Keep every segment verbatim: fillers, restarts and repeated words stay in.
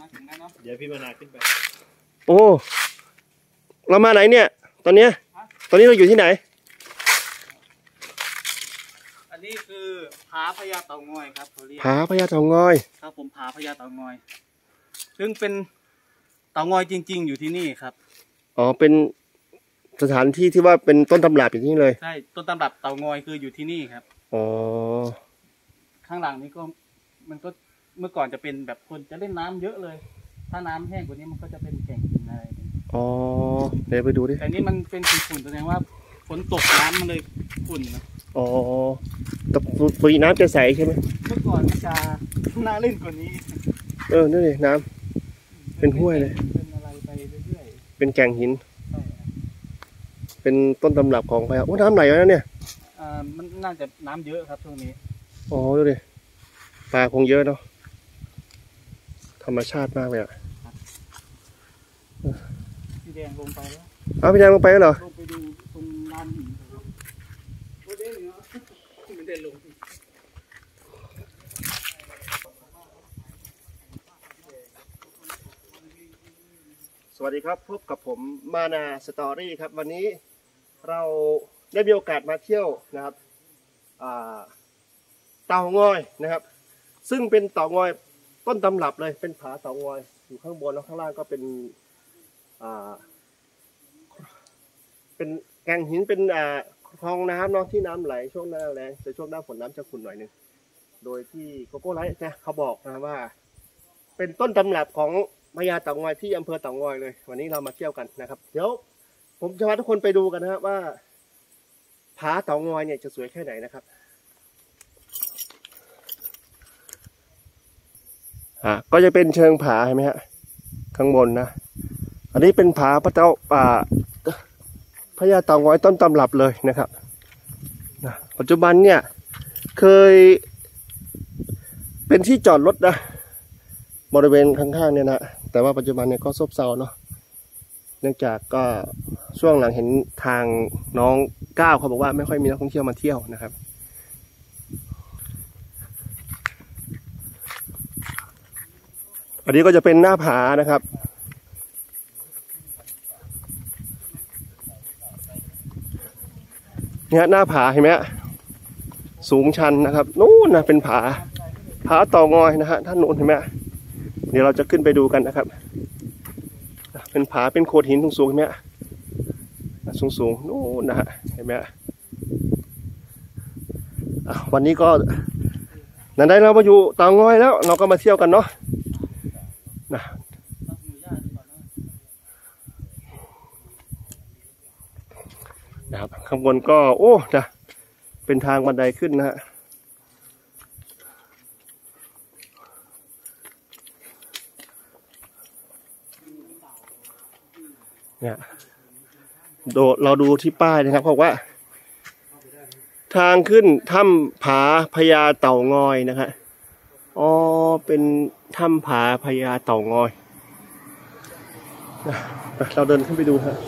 ถึงแล้วเนาะเดี๋ยวพี่มานาขึ้นไปโอ้เรามาไหนเนี่ยตอนเนี้ยตอนนี้เราอยู่ที่ไหนอันนี้คือผาพญาเต่างอยครับเขาเรียกผาพญาเต่างอยครับผมผาพญาเต่างอยซึ่งเป็นเต่างอยจริงๆอยู่ที่นี่ครับอ๋อเป็นสถานที่ที่ว่าเป็นต้นตำรับอยู่ที่นี่เลยใช่ต้นตำรับเต่างอยคืออยู่ที่นี่ครับอ๋อข้างหลังนี้ก็มันก็เมื่อก่อนจะเป็นแบบคนจะเล่นน้ำเยอะเลยถ้าน้ำแห้งกว่านี้มันก็จะเป็นแก่งหินอะไรอ๋อเดี๋ยวไปดูดิแต่นี่มันเป็นฝุ่นแสดงว่าฝนตกน้ำมันเลยฝุ่นนะอ๋อแต่ปุ๋ยน้ำจะใสใช่ไหมเมื่อก่อนจะน่าเล่นกว่านี้เออนี่น้ำเป็นห้วยเลยเป็นอะไรไปเรื่อยๆเป็นแก่งหินเป็นต้นตำรับของพญาโอ้น้ำไหลแล้วเนี่ยอ่ามันน่าจะน้ำเยอะครับช่วงนี้อ๋อดูดิปลาคงเยอะเนาะธรรมชาติมากเลยอ่ะพี่แดงลงไปแล้วอ้าวพี่แดงลงไปแล้วเหรอลงไปดูตรงลานหินโอ้เด้งเนาะไม่ได้ลงสวัสดีครับพบกับผมมานาสตอรี่ครับวันนี้เราได้มีโอกาสมาเที่ยวนะครับเต่างอยนะครับซึ่งเป็นเต่างอยต้นตำรับเลยเป็นผาเต่างอยอยู่ข้างบนแล้วข้างล่างก็เป็นอ่าเป็นแก่งหินเป็นอ่าคลองน้ำเนาะที่น้ำไหลช่วงหน้าแรงแต่ช่วงหน้าฝนน้ำจะขุ่นหน่อยนึงโดยที่โกโก้ไลท์นะเขาบอกนะว่าเป็นต้นตำรับของพญาเต่างอยที่อำเภอเต่างอยเลยวันนี้เรามาเที่ยวกันนะครับเดี๋ยวผมจะพาทุกคนไปดูกันนะครับว่าผาเต่างอยเนี่ยจะสวยแค่ไหนนะครับอ่ะก็จะเป็นเชิงผาเห็นไหมฮะข้างบนนะอันนี้เป็นผาพระเจ้าป่าพญาเต่างอยต้นตำรับเลยนะครับนะปัจจุบันเนี่ยเคยเป็นที่จอดรถนะบริเวณข้างๆเนี่ยนะแต่ว่าปัจจุบันเนี่ยก็ซบเซาเนาะเนื่องจากก็ช่วงหลังเห็นทางน้องก้าวเขาบอกว่าไม่ค่อยมีนักท่องเที่ยวมาเที่ยวนะครับอันนี้ก็จะเป็นหน้าผานะครับเนี่ยหน้าผาเห็นไหมสูงชันนะครับนู่นนะเป็นผาผาเต่างอยนะฮะท่านนู้นเห็นไหมเดี๋ยวเราจะขึ้นไปดูกันนะครับเป็นผาเป็นโขดหินสูงๆเห็นไหมสูงๆนู่นนะฮะเห็นไหมวันนี้ก็นั่นได้เรามาอยู่เต่างอยแล้วเราก็มาเที่ยวกันเนาะนะนะครับข้างบนก็โอ้นะเป็นทางบันไดขึ้นนะฮะเนี่ยโดเราดูที่ป้ายนะครับบอกว่าทางขึ้นถ้ำผาพญาเต่างอยนะฮะอ๋อเป็นถ้ำผาพญาเต่างอยนะเราเดินขึ้นไปดูฮะ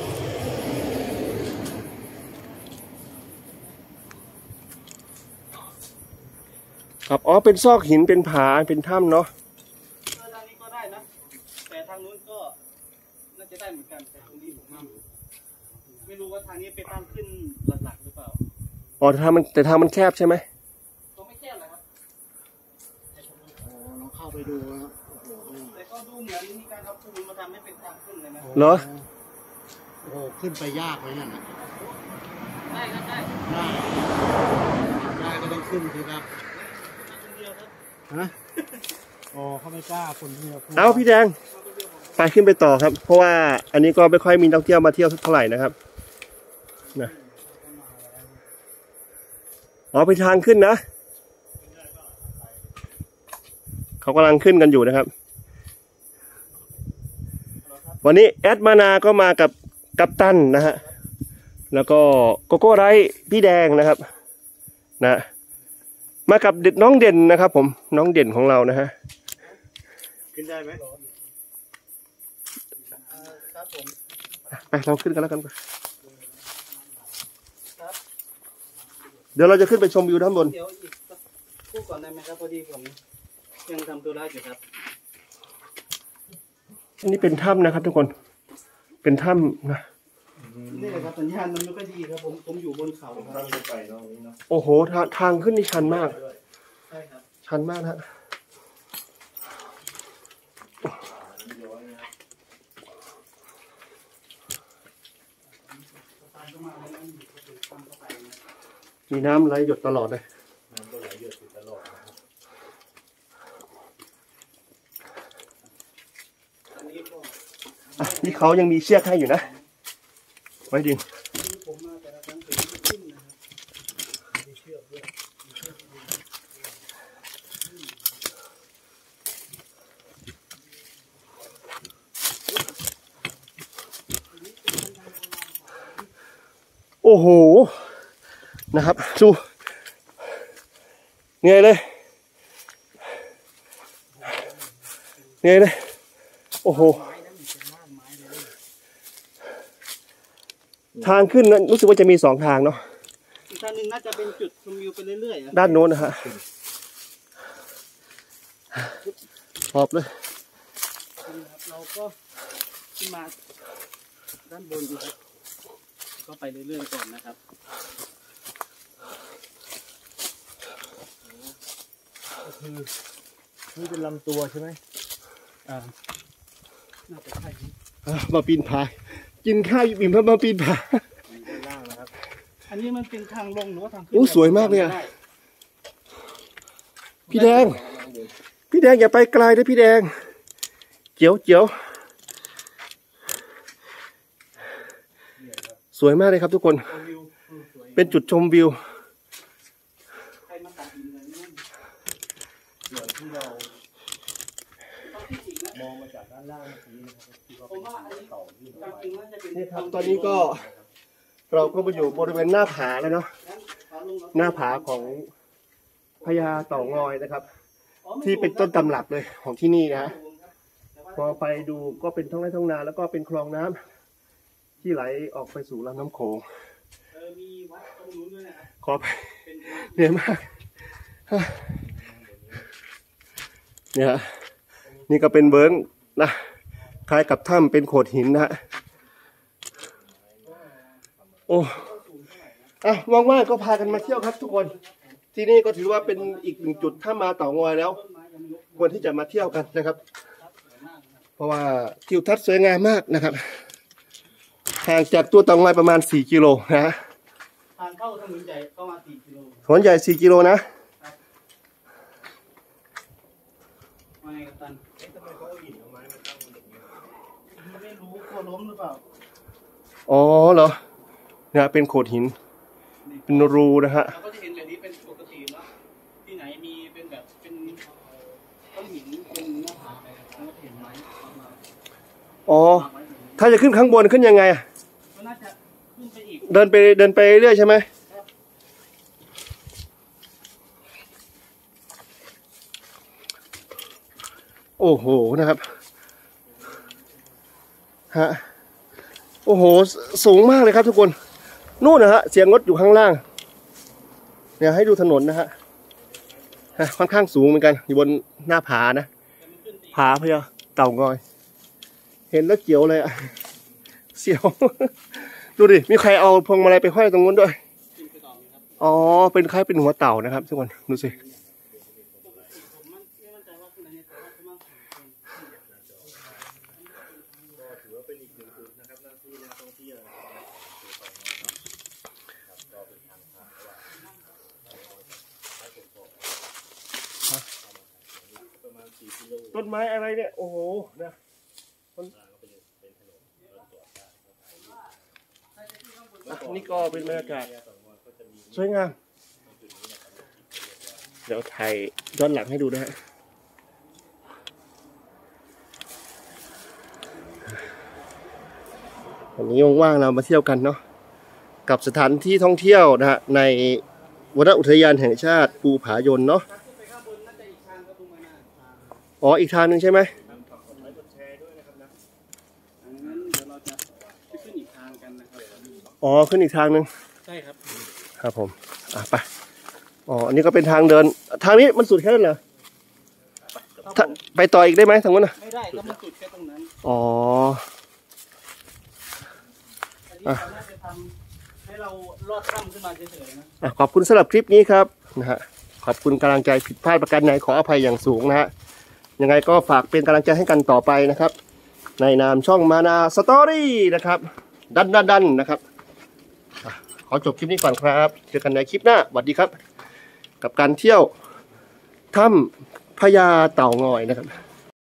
ครับอ๋อเป็นซอกหินเป็นผาเป็นถ้ำเนาะทางนี้ก็ได้นะแต่ทางนู้นก็น่าจะได้เหมือนกันแต่ตรงนี้ผมไม่รู้ว่าทางนี้เป็นทางขึ้นหลักๆหรือเปล่าอ๋อทางมันแต่ทางมันแคบใช่ไหมก็ไม่แคบเลยครับอ๋อลองเข้าไปดูนะครับแต่ก็ดูเหมือนมีการเอาปูนมาทำให้เป็นทางขึ้นเลยนะเหรอโอ้ขึ้นไปยากไหมนั่นนะได้ครับได้ได้ได้ก็ต้องขึ้นสิครับฮะอ๋อเขาไม่กล้าคนเดียวเอาพี่แดงไปขึ้นไปต่อครับเพราะว่าอันนี้ก็ไม่ค่อยมีนักท่องเที่ยวมาเที่ยวเท่าไหร่นะครับนะอ๋อไปทางขึ้นนะเขากำลังขึ้นกันอยู่นะครับวันนี้แอดมานาก็มากับกัปตันนะฮะแล้วก็โกโก้ไลท์พี่แดงนะครับนะมากับเด็กน้องเด่นนะครับผมน้องเด่นของเรานะฮะขึ้นได้ไหมครับผมไปเราขึ้นกันแล้วกันเดี๋ยวเราจะขึ้นไปชมวิวด้านบนเดี๋ยวอีกคู่ก่อนได้ไหมครับพอดีผมยังทำตัวร้ายอยู่ครับอันนี้เป็นถ้ำนะครับทุกคนเป็นถ้ำนะนี่แหละครับสัญญาณมันไม่ค่อยดีครับผมผมอยู่บนเขาครับโอ้โหทาทางขึ้นนี่ชันมากใช่ครับชันมากฮะมีน้ำไหลหยดตลอดเลยน้ำก็ไหลหยดตลอดนะครับอ่ะนี่เขายังมีเชือกให้อยู่นะไว้ดึงโอ้โหนะครับดูเหนื่อยเลยเหนื่อยเลยโอ้โหทางขึ้นนั้นรู้สึกว่าจะมีสองทางเนาะอีกทางหนึ่งน่าจะเป็นจุดชมวิวไปเรื่อยๆด้านโน้นนะฮะหอบเลยเราก็ขึ้นมาด้านบนดูครับก็ไปเรื่อยๆก่อนนะครับคือนี่เป็นลำตัวใช่ไหมอ่าน่าจะใช่มาปีนผากินข้าวอิ่มแล้วมาปีนผาด้านล่างนะครับอันนี้มันเป็นทางลงหรือว่าทางขึ้นโอ้สวยมากเลยอ่ะพี่แดงพี่แดงอย่าไปไกลนะพี่แดงเจียวเจียวสวยมากเลยครับทุกคนเป็นจุดชมวิวมองมาจากด้านล่างนี้นะครับที่ว่าเป็นเต่าที่เราไปนี่ครับตอนนี้ก็เราก็มาอยู่บริเวณหน้าผาแล้วเนาะหน้าผาของพญาเต่างอยนะครับที่เป็นต้นตำรับเลยของที่นี่นะพอไปดูก็เป็นท้องไร่ท้องนาแล้วก็เป็นคลองน้ำที่ไหลออกไปสู่ลำน้ำโขงขอไปเหนื่อยมากเนี่ยนี่ก็เป็นเบิร์งนะคล้ายกับถ้ำเป็นโขดหินนะฮะโอ้อ่ะว่างๆก็พากันมาเที่ยวครับทุกคนที่นี่ก็ถือว่าเป็นอีกหนึ่งจุดถ้ามาเต่างอยแล้วควรที่จะมาเที่ยวกันนะครับเพราะว่าทิวทัศน์สวยงามมากนะครับห่างจากตัวเต่างอยประมาณสี่กิโลนะฮะทางเข้าถนนใหญ่เข้ามาสี่กิโลถนนใหญ่สี่กิโลนะมาไงกัปตันเอ๊ะทำไมเขาเอาหินเอาไม้มาตั้งบนอย่างนี้ไม่รู้กลัวล้มหรือเปล่าอ๋อเหรอเนี่ยเป็นโขดหินเป็นรูนะฮะเราก็จะเห็นแบบนี้เป็นปกติแล้วที่ไหนมีเป็นแบบเป็นก้อนหินเป็นหน้าผาอะไรเราก็จะเห็นไม้อ๋อถ้าจะขึ้นข้างบนขึ้นยังไงอ่ะก็น่าจะขึ้นไปอีกเดินไปเดินไปเรื่อยใช่ไหมโอ้โหนะครับฮะโอ้โหสูงมากเลยครับทุกคนนู่นนะฮะเสียงรถอยู่ข้างล่างเนี่ยให้ดูถนนนะฮะค่อนข้างสูงเหมือนกันอยู่บนหน้าผานะผาพญาเต่างอยเห็นแล้วเกี่ยวเลยอ่ะเสียวดูดิมีใครเอาพวงมาลัยไปห้อยตรงนู้นด้วยอ๋อเป็นคล้ายเป็นหัวเต่านะครับทุกคนดูสิต้นไม้อะไรเนี่ยโอ้โหนะนี่ก็เป็นบรรยากาศสวยงามเดี๋ยวถ่ายย้อนหลังให้ดูนะฮะวันนี้ว่างๆเรามาเที่ยวกันเนาะกับสถานที่ท่องเที่ยวนะฮะในวรรณอุทยานแห่งชาติภูผายนเนาะอ๋ออีกทางหนึ่งใช่ไหมอ๋อขึ้นอีกทางหนึ่งใช่ครับครับผมอ่ะไปอ๋ออันนี้ก็เป็นทางเดินทางนี้มันสุดแค่นั้นเหรอไปต่ออีกได้ไหมทางนู้นนะไม่ได้ก็มันสุดแค่ตรงนั้นอ๋ออันนี้เขาน่าจะทำให้เราลอดถ้ำขึ้นมาเฉยๆนะอ่ะขอบคุณสำหรับคลิปนี้ครับนะฮะขอบคุณกำลังใจผิดพลาดประการใดขออภัยอย่างสูงนะฮะยังไงก็ฝากเป็นกำลังใจให้กันต่อไปนะครับ ในนามช่องมานาสตอรี่นะครับ ดันดันดันนะครับอ่ะขอจบคลิปนี้ก่อนครับเจอกันในคลิปหน้าสวัสดีครับ กับการเที่ยวถ้ำพญาเต่างอยนะครับ